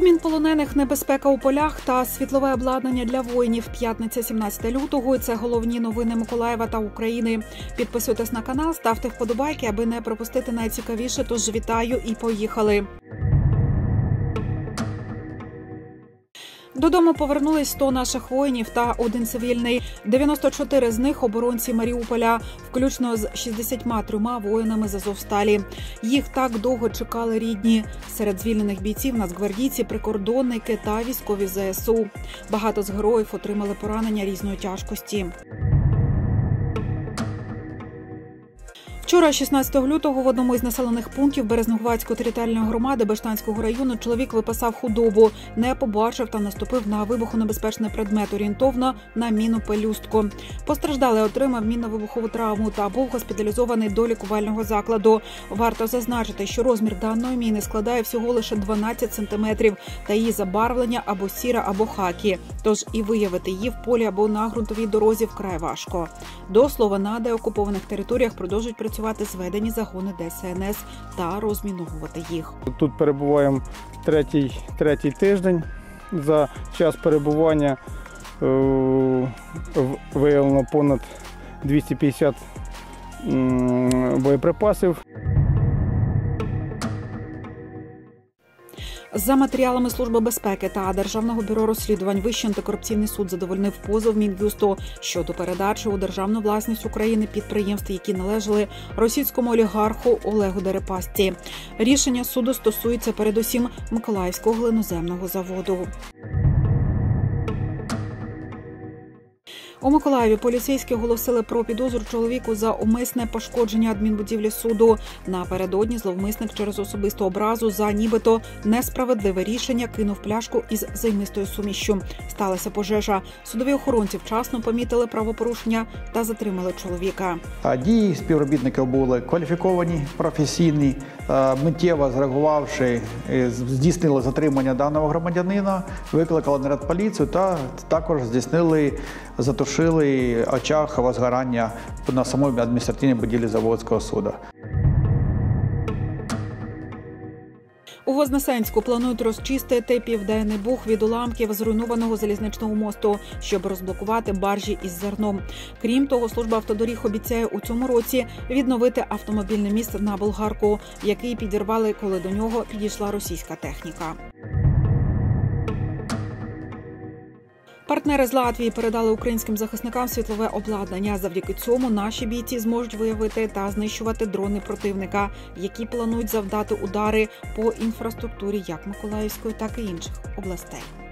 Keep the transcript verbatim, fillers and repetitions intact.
Обмін полонених, небезпека у полях та світлове обладнання для воїнів. П'ятниця, сімнадцяте лютого. Це головні новини Миколаєва та України. Підписуйтесь на канал, ставте вподобайки, аби не пропустити найцікавіше. Тож вітаю і поїхали. Додому повернулись сто наших воїнів та один цивільний. дев'яносто чотири з них – оборонці Маріуполя, включно з шістдесятьма трьома воїнами з Азовсталі. Їх так довго чекали рідні. Серед звільнених бійців – нацгвардійці, прикордонники та військові зе ес у. Багато з героїв отримали поранення різної тяжкості. Вчора, шістнадцятого лютого, в одному із населених пунктів Березнегуватської територіальної громади Бештанського району чоловік випасав худобу, не побачив та наступив на вибухонебезпечний предмет, орієнтовно на міну пелюстку. Постраждалий отримав мінно-вибухову травму та був госпіталізований до лікувального закладу. Варто зазначити, що розмір даної міни складає всього лише дванадцять сантиметрів та її забарвлення або сіра, або хакі. Тож і виявити її в полі або на ґрунтовій дорозі вкрай важко. До слова, на деокупованих територіях продовжують працювати зведені загони де ес ен ес та розміновувати їх. Тут перебуваємо третій, третій тиждень. За час перебування е, виявлено понад двісті п'ятдесят е, боєприпасів. За матеріалами Служби безпеки та Державного бюро розслідувань Вищий антикорупційний суд задовольнив позов Мін'юсту щодо передачі у державну власність України підприємств, які належали російському олігарху Олегу Дерипасці. Рішення суду стосується передусім Миколаївського глиноземного заводу. У Миколаєві поліцейські оголосили про підозру чоловіку за умисне пошкодження адмінбудівлі суду. Напередодні зловмисник через особисту образу за нібито несправедливе рішення кинув пляшку із займистою сумішшю. Сталася пожежа. Судові охоронці вчасно помітили правопорушення та затримали чоловіка. Дії співробітників були кваліфіковані, професійні, миттєво зреагувавши, здійснили затримання даного громадянина, викликали наряд поліцію та також здійснили затушили очаг возгорання на самій адміністративній будівлі Заводського суду. У Вознесенську планують розчистити Південний Буг від уламків зруйнованого залізничного мосту, щоб розблокувати баржі із зерном. Крім того, служба автодоріг обіцяє у цьому році відновити автомобільний міст на Болгарку, який підірвали, коли до нього підійшла російська техніка. Партнери з Латвії передали українським захисникам світлове обладнання. Завдяки цьому наші бійці зможуть виявити та знищувати дрони противника, які планують завдати удари по інфраструктурі як Миколаївської, так і інших областей.